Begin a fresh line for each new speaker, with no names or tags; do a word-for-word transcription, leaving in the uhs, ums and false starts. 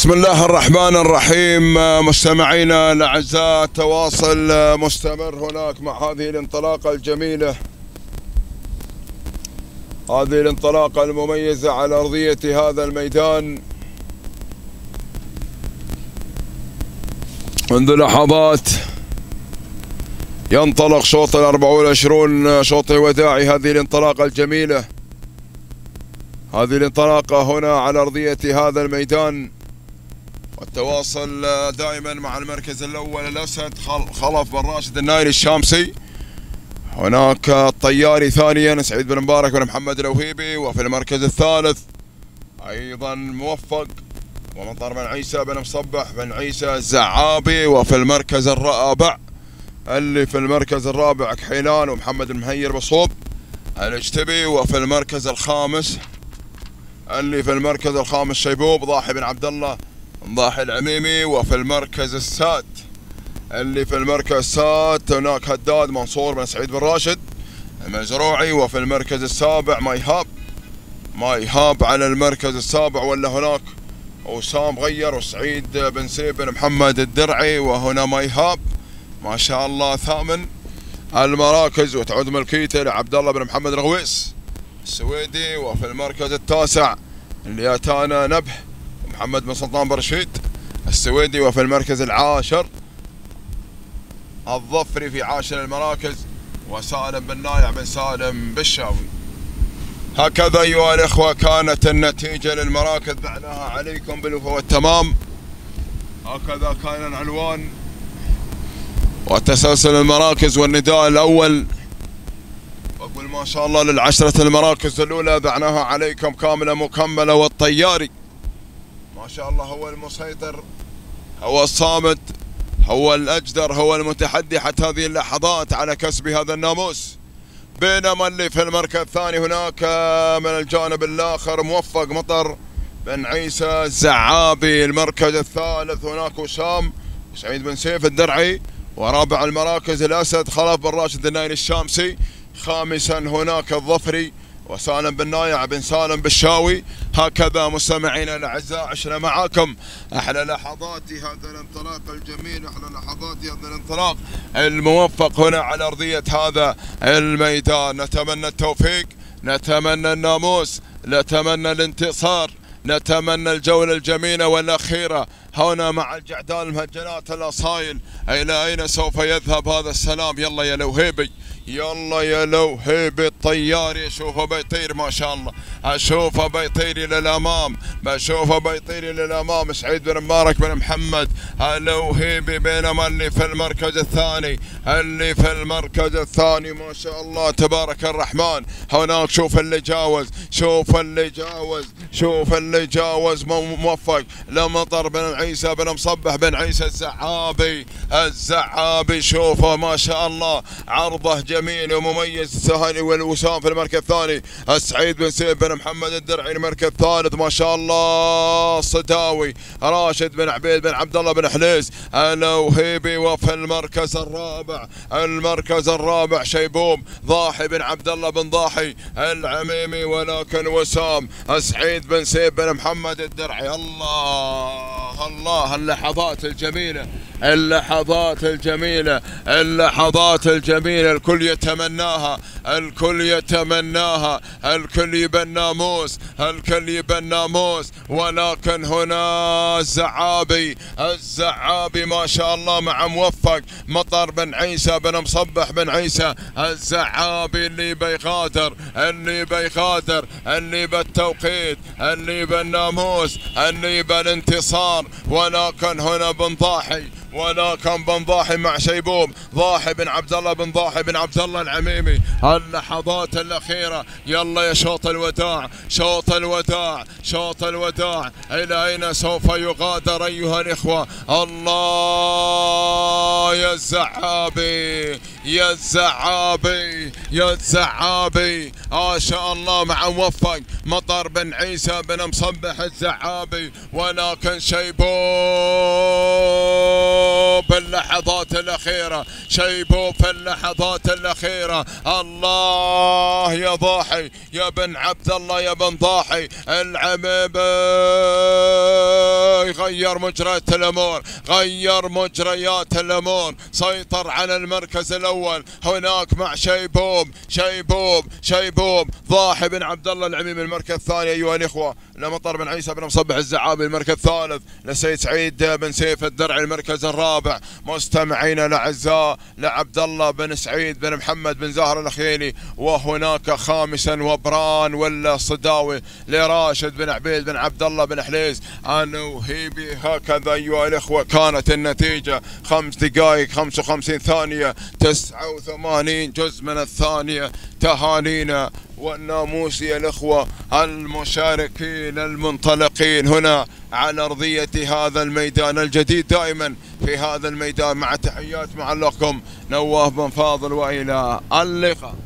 بسم الله الرحمن الرحيم. مستمعينا الأعزاء، تواصل مستمر هناك مع هذه الانطلاقة الجميلة، هذه الانطلاقة المميزة على أرضية هذا الميدان. منذ لحظات ينطلق شوط الأربعة والعشرون، شوط وداعي هذه الانطلاقة الجميلة، هذه الانطلاقة هنا على أرضية هذا الميدان. والتواصل دائما مع المركز الأول الأسد خلف بن راشد النايل الشامسي. هناك الطياري ثانيا سعيد بن مبارك بن محمد الوهيبي، وفي المركز الثالث أيضا موفق ومطر بن عيسى بن مصبح بن عيسى الزعابي. وفي المركز الرابع اللي في المركز الرابع كحيلان ومحمد المهير بصوب الاجتبي. وفي المركز الخامس اللي في المركز الخامس شيبوب ضاحي بن عبد الله ضاحي العميمي. وفي المركز السادس اللي في المركز السادس هناك هداد منصور بن سعيد بن راشد المزروعي. وفي المركز السابع مايهاب مايهاب على المركز السابع، ولا هناك وسام غير وسعيد بن سيف بن محمد الدرعي. وهنا مايهاب ما شاء الله ثامن المراكز، وتعود ملكيته لعبد الله بن محمد الغويس السويدي. وفي المركز التاسع اللي اتانا نبه محمد بن سلطان برشيد السويدي. وفي المركز العاشر الظفري في عاشر المراكز وسالم بن نايع بن سالم بالشاوي. هكذا أيها الإخوة كانت النتيجة للمراكز، دعناها عليكم بالوفاء والتمام. هكذا كان العنوان وتسلسل المراكز والنداء الأول. أقول ما شاء الله للعشرة المراكز الأولى دعناها عليكم كاملة مكملة، والطياري ما شاء الله هو المسيطر، هو الصامد، هو الأجدر، هو المتحدي حتى هذه اللحظات على كسب هذا الناموس. بينما اللي في المركز الثاني هناك من الجانب الآخر موفق مطر بن عيسى الزعابي. المركز الثالث هناك وسام سعيد بن سيف الدرعي. ورابع المراكز الأسد خلف بن راشد النايل الشامسي. خامسا هناك الظفري وسالم بن نايع بن سالم بالشاوي. هكذا مستمعينا الاعزاء عشنا معاكم احلى لحظات هذا الانطلاق الجميل، احلى لحظات هذا الانطلاق الموفق هنا على ارضيه هذا الميدان. نتمنى التوفيق، نتمنى الناموس، نتمنى الانتصار، نتمنى الجوله الجميله والاخيره هنا مع الجعدان المهجنات الاصايل. الى اين سوف يذهب هذا السلام؟ يلا يا لوهيبي، يلا يا لوهيبي الطياري. اشوفه بيطير ما شاء الله، اشوفه بيطير الى الامام، بشوفه بيطير الى الامام. سعيد بن مبارك بن محمد لوهيبي. بينما اللي في المركز الثاني اللي في المركز الثاني ما شاء الله تبارك الرحمن هناك شوف اللي جاوز، شوف اللي جاوز، شوف اللي جاوز موفق لمطر بن عيسى بن مصبح بن عيسى الزعابي الزعابي. شوفه ما شاء الله عرضه جميل ومميز. السهلي والوسام في المركز الثاني، السعيد بن سيف بن محمد الدرعي المركز الثالث ما شاء الله الصداوي راشد بن عبيد بن عبد الله بن حليس الوهيبي. وفي المركز الرابع المركز الرابع شيبوب ضاحي بن عبد الله بن ضاحي العميمي. ولكن وسام السعيد بن سيف بن محمد الدرعي. الله الله اللحظات الجميلة، اللحظات الجميلة، اللحظات الجميلة الكل يتمناها، الكل يتمناها، الكل يبى الناموس، الكل يبى الناموس. ولكن هنا الزعابي الزعابي ما شاء الله مع موفق مطر بن عيسى بن مصبح بن عيسى الزعابي. اللي بيغادر اللي بيغادر اللي بالتوقيت، اللي بالناموس، اللي بالانتصار. ولكن هنا بن ضاحي ولكن بن ضاحي مع شيبوب ضاحي بن عبد الله بن ضاحي بن عبد الله العميمي. اللحظات الأخيرة يلا يا شوط الوداع، شوط الوداع، شوط الوداع. إلى أين سوف يغادر أيها الإخوة؟ الله يا الزعابي يا الزعابي يا الزعابي ما شاء الله مع موفق مطر بن عيسى بن مصبح الزعابي. ولكن شيبوب في اللحظات الأخيرة، شيبوب في اللحظات الأخيرة. الله يا ضاحي يا بن عبد الله يا بن ضاحي العميبي غير مجريات الامور، غير مجريات الامور، سيطر على المركز الاول هناك مع شيبوب شيبوب شيبوب ضاحي بن عبد الله العميمي المركز الثاني ايها الاخوه، لمطر بن عيسى بن مصبح الزعابي المركز الثالث، لسيد سعيد بن سيف الدرعي المركز الرابع. مستمعينا الاعزاء لعبد الله بن سعيد بن محمد بن زاهر الخيلي، وهناك خامسا وبران ولا صداوي لراشد بن عبيد بن عبد الله بن حليز انا وهيبي. هكذا ايها الاخوه كانت النتيجه، خمس دقائق خمسة وخمسين ثانيه تسعة وثمانين جزء من الثانيه. تهانينا والناموسي الاخوه المشاركين المنطلقين هنا على ارضيه هذا الميدان الجديد دائما في هذا الميدان، مع تحيات معلقكم نواف بن فاضل والى اللقاء.